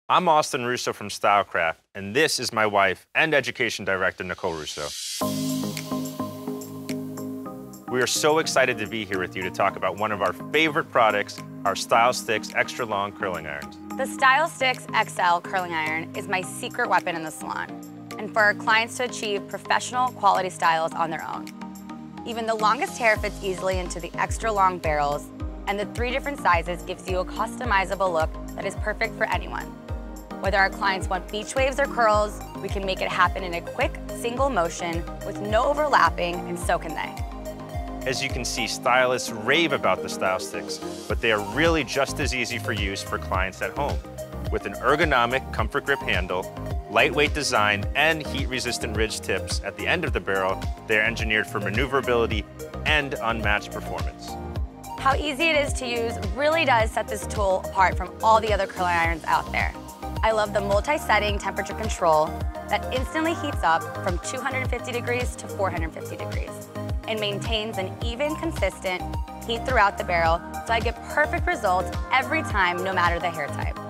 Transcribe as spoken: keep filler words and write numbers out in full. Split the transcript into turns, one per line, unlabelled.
I'm Austin Russo from Stylecraft, and this is my wife and Education Director, Nicole Russo. We are so excited to be here with you to talk about one of our favorite products, our StyleStix Extra Long Curling Irons.
The StyleStix X L Curling Iron is my secret weapon in the salon, and for our clients to achieve professional quality styles on their own. Even the longest hair fits easily into the extra long barrels, and the three different sizes gives you a customizable look that is perfect for anyone. Whether our clients want beach waves or curls, we can make it happen in a quick, single motion with no overlapping, and so can they.
As you can see, stylists rave about the StyleStix, but they are really just as easy for use for clients at home. With an ergonomic comfort grip handle, lightweight design, and heat-resistant ridge tips at the end of the barrel, they are engineered for maneuverability and unmatched performance.
How easy it is to use really does set this tool apart from all the other curling irons out there. I love the multi-setting temperature control that instantly heats up from two hundred fifty degrees to four hundred fifty degrees and maintains an even, consistent heat throughout the barrel, so I get perfect results every time, no matter the hair type.